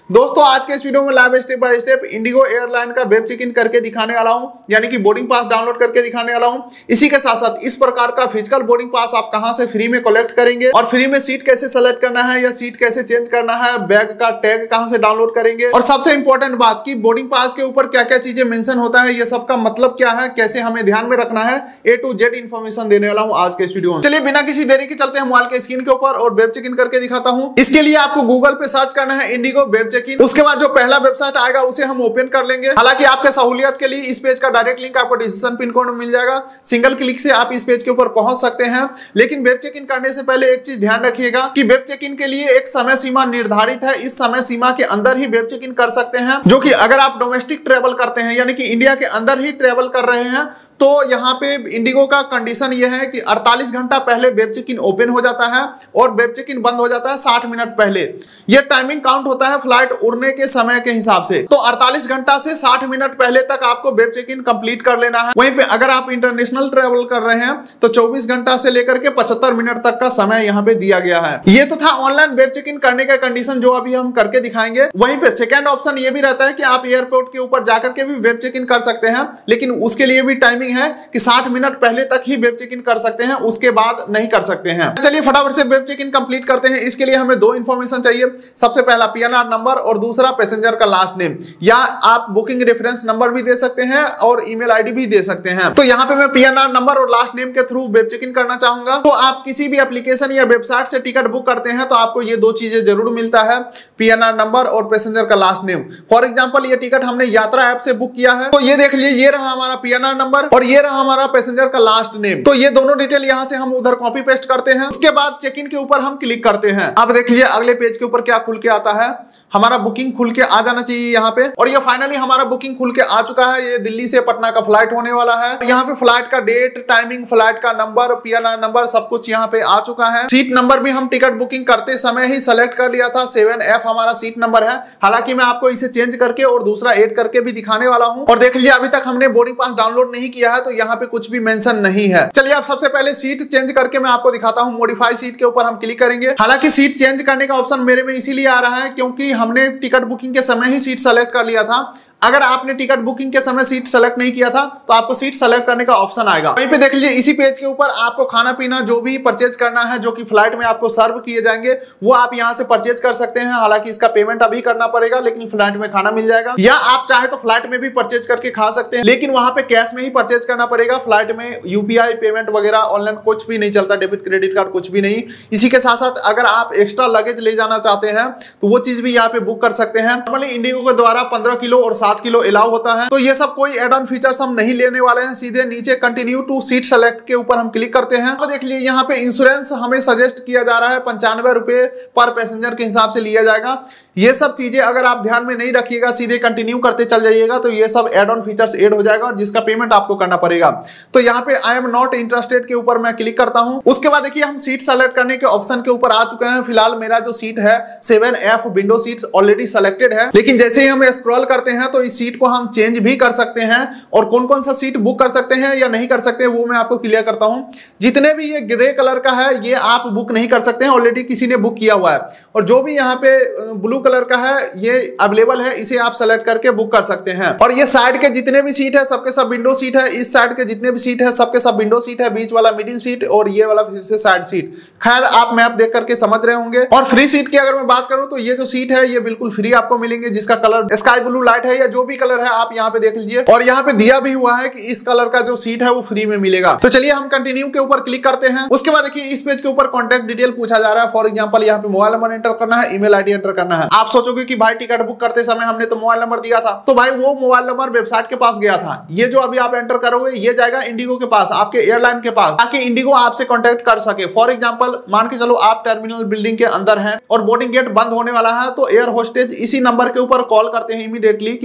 दोस्तों आज के इस वीडियो में live step by step IndiGo airline का वेब चेक इन करके दिखाने वाला हूं, यानी कि बोर्डिंग पास डाउनलोड करके दिखाने वाला हूं। इसी के साथ साथ इस प्रकार का फिजिकल बोर्डिंग पास आप कहां से फ्री में कलेक्ट करेंगे और फ्री में सीट कैसे सेलेक्ट करना है या सीट कैसे चेंज करना है, बैग का टैग कहां से डाउनलोड करेंगे और सबसे इंपॉर्टेंट बात की बोर्डिंग पास के ऊपर क्या क्या चीजें मेंशन होता है, ये सबका मतलब क्या है, कैसे हमें ध्यान में रखना है, A to Z इन्फॉर्मेशन देने वाला हूं आज के इस वीडियो में। चलिए बिना किसी देरी के चलते हैं मोबाइल के स्क्रीन के ऊपर और वेब चेक इन करके दिखाता हूं। इसके लिए आपको गूगल पे सर्च करना है इंडिगो वेब चेक इन। उसके बाद जो पहला वेबसाइट आएगा उसे हम ओपन कर लेंगे। हालांकि आपके सहूलियत के लिए इस पेज का डायरेक्ट लिंक आपको डिस्क्रिप्शन पिन कोड में मिल जाएगा, सिंगल क्लिक से आप इस पेज के ऊपर पहुंच सकते हैं। लेकिन वेब चेक इन करने से पहले एक चीज ध्यान रखिएगा कि वेब चेक इन के लिए एक समय सीमा निर्धारित है। इस समय सीमा के अंदर ही वेब चेक इन कर सकते हैं, जो कि अगर आप डोमेस्टिक ट्रेवल करते हैं यानी कि इंडिया के अंदर ही ट्रेवल कर रहे हैं तो यहाँ पे इंडिगो का कंडीशन यह है कि 48 घंटा पहले वेब चेक इन ओपन हो जाता है और वेब चेक इन बंद हो जाता है 60 मिनट पहले। यह टाइमिंग काउंट होता है फ्लाइट उड़ने के समय के हिसाब से। तो 48 घंटा से 60 मिनट पहले तक आपको वेब चेक इन कंप्लीट कर लेना है। वहीं पे अगर आप इंटरनेशनल ट्रेवल कर रहे हैं तो 24 घंटा से लेकर के 75 मिनट तक का समय यहाँ पे दिया गया है। ये तो था ऑनलाइन वेब चेक इन करने का कंडीशन जो अभी हम करके दिखाएंगे। वहीं पे सेकेंड ऑप्शन ये भी रहता है कि आप एयरपोर्ट के ऊपर जाकर के भी वेब चेक इन कर सकते हैं, लेकिन उसके लिए भी टाइमिंग है कि 60 मिनट पहले तक ही वेब चेक इन कर सकते हैं, उसके बाद नहीं कर सकते हैं। चलिए फटाफट से वेब चेक इन कंप्लीट करते हैं। इसके लिए हमें दो इंफॉर्मेशन चाहिए। सबसे पहला पीएनआर नंबर और दूसरा पैसेंजर का लास्ट नेम, या आप बुकिंग रेफरेंस नंबर भी दे सकते हैं और ईमेल आईडी भी दे सकते हैं। तो यहाँ पे मैं पीएनआर नंबर और लास्ट नेम के थ्रू वेब चेक इन करना चाहूंगा। तो आप किसी भी एप्लीकेशन या वेबसाइट से टिकट बुक करते हैं तो आपको ये दो चीजें जरूर मिलता है, पीएनआर नंबर और पैसेंजर का लास्ट नेम। फॉर एग्जाम्पल ये टिकट हमने यात्रा ऐप से बुक किया है, तो ये देख लीजिए, ये रहा हमारा पीएनआर नंबर और ये रहा हमारा पैसेंजर का लास्ट नेम। तो ये दोनों डिटेल यहां से हम उधर कॉपी पेस्ट करते हैं। उसके बाद चेक इन के ऊपर हम क्लिक करते हैं। अब देख लीजिए अगले पेज के ऊपर क्या खुल के आता है, हमारा बुकिंग खुल के आ जाना चाहिए यहाँ पे। और ये फाइनली हमारा बुकिंग खुल के आ चुका है। ये दिल्ली से पटना का फ्लाइट होने वाला है। यहाँ पे फ्लाइट का डेट, टाइमिंग, फ्लाइट का नंबर, पीएनआर नंबर सब कुछ यहाँ पे आ चुका है। सीट नंबर भी हम टिकट बुकिंग करते समय ही सेलेक्ट कर लिया था, 7F हमारा सीट नंबर है। हालांकि मैं आपको इसे चेंज करके और दूसरा ऐड करके भी दिखाने वाला हूँ। और देख लीजिए अभी तक हमने बोर्डिंग पास डाउनलोड नहीं किया है तो यहाँ पे कुछ भी मेंशन नहीं है। चलिए अब सबसे पहले सीट चेंज करके मैं आपको दिखाता हूं। मॉडिफाई सीट के ऊपर हम क्लिक करेंगे। हालांकि सीट चेंज करने का ऑप्शन मेरे में इसीलिए आ रहा है क्योंकि हमने टिकट बुकिंग के समय ही सीट सेलेक्ट कर लिया था। अगर आपने टिकट बुकिंग के समय सीट सेलेक्ट नहीं किया था तो आपको सीट सेलेक्ट करने का ऑप्शन आएगा। वहीं पे देख लीजिए इसी पेज के ऊपर आपको खाना पीना जो भी परचेज करना है, जो कि फ्लाइट में आपको सर्व किए जाएंगे, वो आप यहां से परचेज कर सकते हैं। हालांकि इसका पेमेंट अभी करना पड़ेगा, लेकिन फ्लाइट में खाना मिल जाएगा। या आप चाहे तो फ्लाइट में भी परचेज करके खा सकते हैं, लेकिन वहां पे कैश में ही परचेज करना पड़ेगा। फ्लाइट में यूपीआई पेमेंट वगैरह ऑनलाइन कुछ भी नहीं चलता, डेबिट क्रेडिट कार्ड कुछ भी नहीं। इसी के साथ साथ अगर आप एक्स्ट्रा लगेज ले जाना चाहते हैं तो वो चीज भी यहाँ पे बुक कर सकते हैं। नॉर्मली इंडिगो के द्वारा 15 किलो और 7 किलो अलाउ होता है। तो ये सब कोई एड ऑन फीचर्स हम नहीं लेने वाले हैं। सीधे नीचे कंटिन्यू टू सीट सेलेक्ट के ऊपर हम क्लिक करते हैं। तो देख लीजिए यहाँ पे इंश्योरेंस हमें सजेस्ट किया जा रहा है, 95 रुपए पर पैसेंजर के हिसाब से लिया जाएगा। ये सब चीजें अगर आप ध्यान में नहीं रखिएगा, सीधे कंटिन्यू करते चल जाइएगा तो ये सब एड ऑन फीचर्स ऐड हो जाएगा और जिसका पेमेंट आपको करना पड़ेगा। तो यहाँ पे आई एम नॉट इंटरेस्टेड के ऊपर मैं क्लिक करता हूँ। उसके बाद देखिए हम सीट सेलेक्ट करने के ऑप्शन के ऊपर आ चुके हैं। फिलहाल मेरा जो सीट है 7F window seat already selected है, लेकिन जैसे ही हम स्क्रॉल करते हैं तो इस सीट को हम चेंज भी कर सकते हैं। और कौन कौन सा सीट बुक कर सकते हैं या नहीं कर सकते वो मैं आपको क्लियर करता हूं। जितने भी ये ग्रे कलर का है ये आप बुक नहीं कर सकते हैं, ऑलरेडी किसी ने बुक किया हुआ है। और जो भी यहाँ पे ब्लू कलर का है ये अवेलेबल है, इसे आप सेलेक्ट करके बुक कर सकते हैं। और ये साइड के जितने भी सीट है सबके सब विंडो सीट है। इस साइड के जितने भी सीट है सबके सब विंडो सीट है। बीच वाला मिडिल सीट और ये वाला फिर से साइड सीट। खैर आप मैप देख करके समझ रहे होंगे। और फ्री सीट की अगर मैं बात करूं तो ये जो सीट है ये बिल्कुल फ्री आपको मिलेंगे, जिसका कलर स्काई ब्लू लाइट है या जो भी कलर है आप यहाँ पे देख लीजिए। और यहाँ पे दिया भी हुआ है कि इस कलर का जो सीट है वो फ्री में मिलेगा। तो चलिए हम कंटिन्यू के ऊपर क्लिक करते हैं। उसके बाद देखिए इस पेज के ऊपर कॉन्टैक्ट डिटेल पूछा जा रहा है। फॉर एग्जांपल यहाँ पे मोबाइल नंबर एंटर करना है, ईमेल आईडी एंटर करना है। आप सोचोगे कि भाई टिकट बुक करते समय हमने तो मोबाइल नंबर दिया था, तो भाई वो मोबाइल नंबर वेबसाइट के पास गया था। ये जो अभी आप एंटर करोगे ये जाएगा इंडिगो के पास, आपके एयरलाइन के पास, ताकि इंडिगो आपसे कॉन्टैक्ट कर सके। फॉर एग्जाम्पल मान के चलो आप टर्मिनल बिल्डिंग के अंदर हैं और बोर्डिंग गेट बंद होने वाला है, तो एयर होस्टेज इसी नंबर के ऊपर कॉल करते हैं इमीडिएटली कि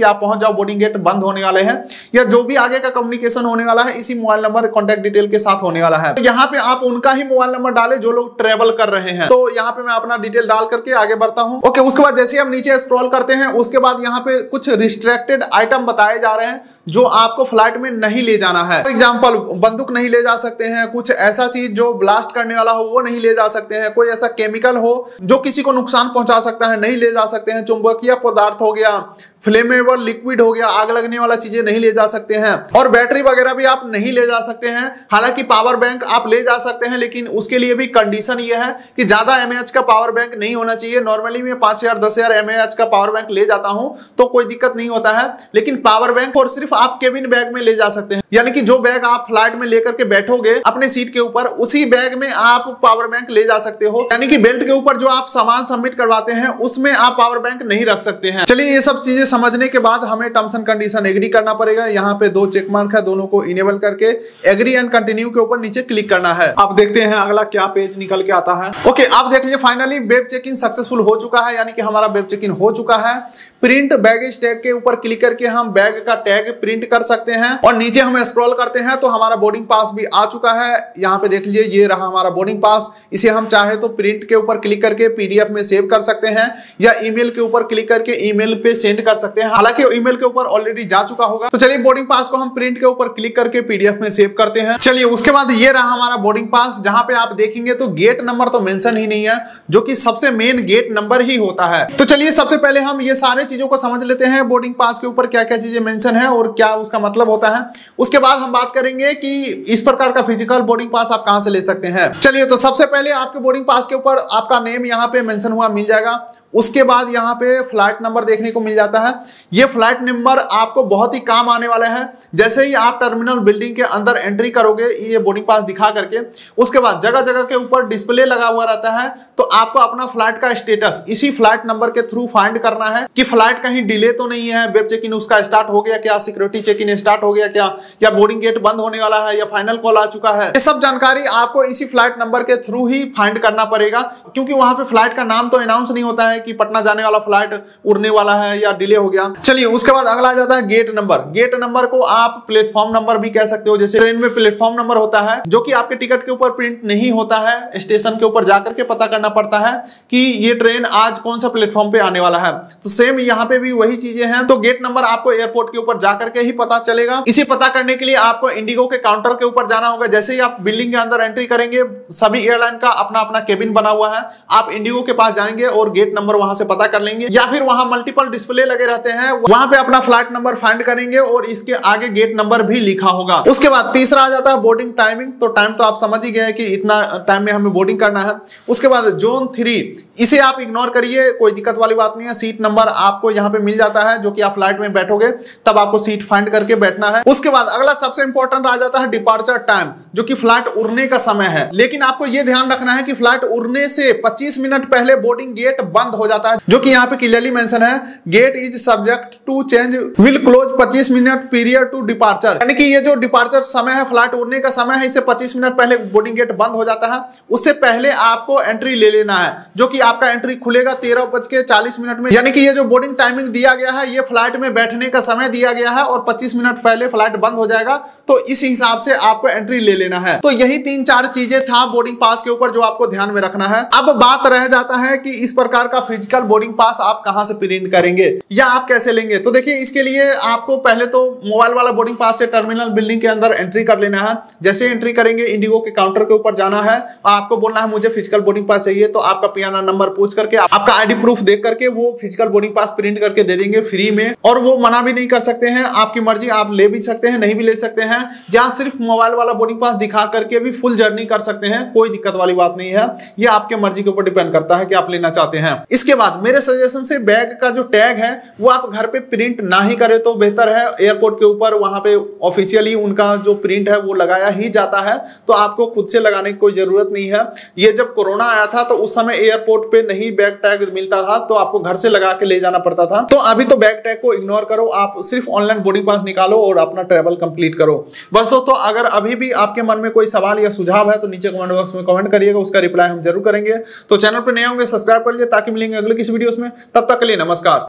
आप पहुंच जाओ, बोर्डिंग गेट बंद होने वाले हैं, या जो भी आगे का कम्युनिकेशन होने वाला है इसी मोबाइल नंबर कॉन्टैक्ट डिटेल के साथ होने वाला है। तो यहाँ पे आप उनका ही मोबाइल नंबर डाले जो लोग ट्रेवल कर रहे हैं। तो यहाँ पे मैं अपना डिटेल डाल करके आगे बढ़ता हूँ। ओके, उसके बाद जैसे हम नीचे स्क्रॉल करते हैं उसके बाद यहाँ पे कुछ रिस्ट्रिक्टेड आइटम बताए जा रहे हैं जो आपको फ्लाइट में नहीं ले जाना है। फॉर एग्जाम्पल, बंदूक नहीं ले जा सकते हैं, कुछ ऐसा चीज जो ब्लास्ट करने वाला हो वो नहीं ले जा सकते हैं, कोई ऐसा केमिकल हो जो किसी को नुकसान पहुंचा सकता है नहीं ले जा सकते हैं, चुंबकीय पदार्थ हो गया, फ्लेमेबल लिक्विड हो गया, आग लगने वाला चीजें नहीं ले जा सकते हैं, और बैटरी वगैरह भी आप नहीं ले जा सकते हैं। हालांकि पावर बैंक आप ले जा सकते हैं, लेकिन उसके लिए भी कंडीशन ये है कि ज्यादा एमएएच का पावर बैंक नहीं होना चाहिए। नॉर्मली मैं 5000 10,000 एमएएच का पावर बैंक ले जाता हूं तो कोई दिक्कत नहीं होता है, लेकिन पावर बैंक और सिर्फ आप केबिन बैग में ले जा सकते हैं। यानी कि जो बैग आप फ्लाइट में लेकर के बैठोगे अपने सीट के ऊपर, उसी बैग में आप पावर बैंक ले जा सकते हो। यानी कि बेल्ट के ऊपर जो आप सामान सबमिट करवाते हैं उसमें आप पावर बैंक नहीं रख सकते हैं। चलिए, ये सब चीजें समझने के बाद हमें टर्म्स एंड कंडीशन एग्री करना पड़ेगा। यहाँ पे 2 चेक मार्क है, दोनों को इनेबल करके एग्री एंड कंटिन्यू के ऊपर नीचे क्लिक करना है। अब देखते हैं अगला क्या पेज निकल के आता है। ओके, आप देख लीजिए, finally web check in successful हो चुका है, यानी कि हमारा वेब चेक इन हो चुका है। प्रिंट बैगेज टैग के ऊपर क्लिक करके हम बैग का टैग प्रिंट कर सकते हैं, और नीचे हम स्क्रॉल करते हैं तो हमारा बोर्डिंग पास भी आ चुका है। यहाँ पे देख लीजिए, ये रहा हमारा बोर्डिंग पास। इसे हम चाहे तो प्रिंट के ऊपर क्लिक करके पीडीएफ में सेव कर सकते हैं, या ईमेल के ऊपर क्लिक करके ईमेल पे सेंड कर सकते हैं। हालांकि ईमेल के ऊपर ऑलरेडी जा चुका होगा। तो चलिए, बोर्डिंग पास को हम प्रिंट के ऊपर क्लिक करके पीडीएफ में सेव करते हैं। चलिए, उसके बाद ये रहा हमारा बोर्डिंग पास, जहां पे आप देखेंगे तो गेट नंबर तो मेंशन ही नहीं है, जो कि सबसे मेन गेट नंबर ही होता है। तो चलिए, सबसे पहले हम ये सारे चीजों को समझ लेते हैं, बोर्डिंग पास के ऊपर क्या क्या चीजें मेंशन है और क्या उसका मतलब होता है। उसके बाद हम बात करेंगे कि इस प्रकार का फिजिकल बोर्डिंग पास आप कहां से ले सकते हैं। चलिए, तो सबसे पहले आपके बोर्डिंग पास के ऊपर आपका नेम यहाँ पे मेंशन हुआ मिल जाएगा। उसके बाद यहाँ पे फ्लाइट नंबर देखने को मिल जाता है। ये फ्लाइट नंबर आपको बहुत ही काम आने वाला है। जैसे ही आप टर्मिनल बिल्डिंग के अंदर एंट्री करोगे ये बोर्डिंग पास दिखा करके, उसके बाद जगह जगह के ऊपर डिस्प्ले लगा हुआ रहता है, तो आपको अपना फ्लाइट का स्टेटस इसी फ्लाइट नंबर के थ्रू फाइंड करना है कि फ्लाइट कहीं डिले तो नहीं है, वेब चेक इन उसका स्टार्ट हो गया क्या, सिक्योरिटी चेक इन स्टार्ट हो गया क्या, या बोर्डिंग गेट बंद होने वाला है, या फाइनल कॉल आ चुका है। ये सब जानकारी आपको इसी फ्लाइट नंबर के थ्रू ही फाइंड करना पड़ेगा, क्योंकि वहां पे फ्लाइट का नाम तो अनाउंस नहीं होता है कि पटना जाने वाला फ्लाइट उड़ने वाला है या डिले हो गया। चलिए, उसके बाद अगला आ जाता है गेट नंबर। गेट नंबर को आप प्लेटफॉर्म नंबर भी कह सकते हो। जैसे ट्रेन में प्लेटफॉर्म नंबर होता है जो कि आपके टिकट के ऊपर प्रिंट नहीं होता है, स्टेशन के ऊपर जाकर के पता करना पड़ता है कि ये ट्रेन आज कौन सा प्लेटफॉर्म पे आने वाला है। तो सेम यहाँ पे भी वही चीजें हैं। तो गेट नंबर आपको एयरपोर्ट के ऊपर जाकर के ही पता चलेगा। इसे पता करने के लिए आपको इंडिगो के काउंटर के ऊपर जाना होगा। जैसे ही आप बिल्डिंग के अंदर एंट्री करेंगे, सभी एयरलाइन का अपना अपना केबिन बना हुआ है, आप इंडिगो के पास जाएंगे और गेट नंबर वहां से पता कर लेंगे, या फिर वहां मल्टीपल डिस्प्ले लगे रहते हैं, वहां पे अपना फ्लाइट नंबर फाइंड करेंगे और इसके आगे गेट नंबर भी लिखा होगा। उसके बाद तीसरा आ जाता है बोर्डिंग टाइमिंग। तो टाइम तो आप समझ ही गए कि इतना टाइम में हमें बोर्डिंग करना है। उसके बाद जोन 3, इसे आप इग्नोर करिए, कोई दिक्कत वाली बात नहीं है। सीट नंबर आपको यहाँ पे मिल जाता है, जो कि आप फ्लाइट में बैठोगे तब आपको सीट फाइंड करके बैठना है। उसके बाद अगला सबसे इंपॉर्टेंट आ जाता है डिपार्चर टाइम, जो कि फ्लाइट उड़ने का समय है। लेकिन आपको यह ध्यान रखना है कि फ्लाइट उड़ने से 25 मिनट पहले बोर्डिंग गेट बंद हो जाता है, जो कि यहाँ पे क्लियरली मेंशन है, gate is subject to change, will close 25 minute period to departure. यानी कि ये जो डिपार्चर समय है, फ्लाइट उड़ने का समय है, इससे 25 मिनट पहले बोर्डिंग गेट बंद हो जाता है। उससे पहले आपको एंट्री ले लेना है, जो कि आपका एंट्री खुलेगा 13:40 में। यानी कि ये जो बोर्डिंग टाइमिंग दिया गया है, ये फ्लाइट में बैठने का समय दिया गया है और 25 मिनट पहले फ्लाइट बंद हो जाएगा। तो इस हिसाब से आपको एंट्री ले लेना है। तो यही 3-4 चीजें था बोर्डिंग पास के ऊपर जो आपको ध्यान में रखना है। अब बात रह जाता है कि इस प्रकार का फिजिकल बोर्डिंग पास आप कहां से प्रिंट करेंगे या आप कैसे लेंगे। तो देखिए, इसके लिए आपको पहले तो मोबाइल वाला बोर्डिंग पास से टर्मिनल बिल्डिंग के अंदर एंट्री कर लेना है। जैसे एंट्री करेंगे, इंडिगो के काउंटर के ऊपर जाना है, आपको बोलना है मुझे फिजिकल बोर्डिंग पास चाहिए। तो आपका पीएनआर नंबर पूछ करके, आपका आईडी प्रूफ देख करके वो फिजिकल बोर्डिंग पास प्रिंट करके दे देंगे फ्री में, और वो मना भी नहीं कर सकते हैं, आपकी मर्जी, आप ले भी सकते हैं, नहीं भी ले सकते हैं, या सिर्फ मोबाइल वाला बोर्डिंग पास दिखा करके भी फुल जर्नी कर सकते हैं, कोई दिक्कत वाली बात नहीं है। ये आपके मर्जी के ऊपर डिपेंड करता है कि आप लेना चाहते हैं। इसके बाद मेरे सजेशन से बैग का जो टैग है वो आप घर पे प्रिंट ना ही करें तो बेहतर है। एयरपोर्ट के ऊपर वहां पे ऑफिशियली उनका जो प्रिंट है वो लगाया ही जाता है, तो आपको खुद से लगाने की कोई जरूरत नहीं है। ये जब कोरोना आया था तो उस समय एयरपोर्ट पे नहीं बैग टैग मिलता था, तो आपको घर से लगा के ले जाना पड़ता था। तो अभी तो बैग टैग को इग्नोर करो, आप सिर्फ ऑनलाइन बोर्डिंग पास निकालो और अपना ट्रेवल कंप्लीट करो। बस दोस्तों, अगर अभी भी आपके मन में कोई सवाल या सुझाव है तो नीचे कमेंट बॉक्स में कमेंट करिएगा, उसका रिप्लाई हम जरूर करेंगे। तो चैनल पर नए होंगे सब्सक्राइब कर लीजिए ताकि मिलेंगे अगले किसी वीडियोस में। तब तक के लिए नमस्कार।